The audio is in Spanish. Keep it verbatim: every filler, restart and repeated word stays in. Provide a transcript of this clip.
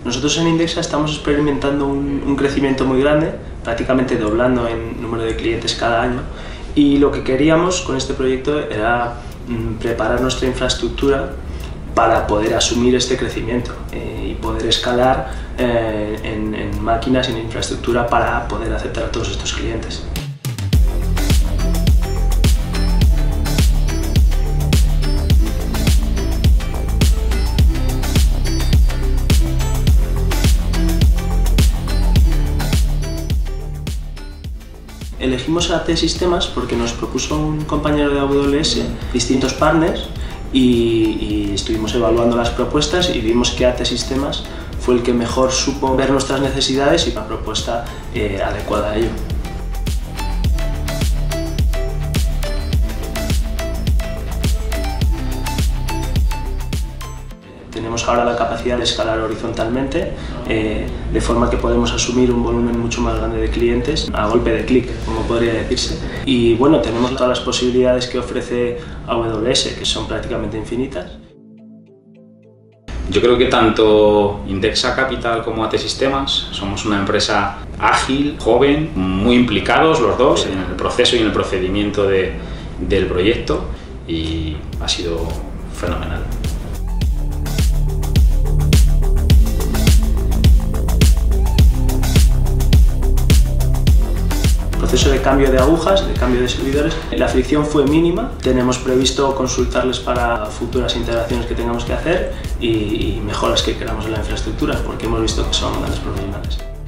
Nosotros en Indexa estamos experimentando un, un crecimiento muy grande, prácticamente doblando en número de clientes cada año, y lo que queríamos con este proyecto era mm, preparar nuestra infraestructura para poder asumir este crecimiento eh, y poder escalar eh, en, en máquinas y en infraestructura para poder aceptar a todos estos clientes. Elegimos A T Sistemas porque nos propuso un compañero de A W S distintos partners y, y estuvimos evaluando las propuestas y vimos que A T Sistemas fue el que mejor supo ver nuestras necesidades y una propuesta eh, adecuada a ello. Tenemos ahora la capacidad de escalar horizontalmente, eh, de forma que podemos asumir un volumen mucho más grande de clientes a golpe de clic, como podría decirse. Y bueno, tenemos todas las posibilidades que ofrece A W S, que son prácticamente infinitas. Yo creo que tanto Indexa Capital como A T Sistemas somos una empresa ágil, joven, muy implicados los dos en el proceso y en el procedimiento de, del proyecto, y ha sido fenomenal. Proceso de cambio de agujas, de cambio de servidores. La fricción fue mínima, tenemos previsto consultarles para futuras integraciones que tengamos que hacer y, y mejoras que queramos en la infraestructura, porque hemos visto que son grandes profesionales.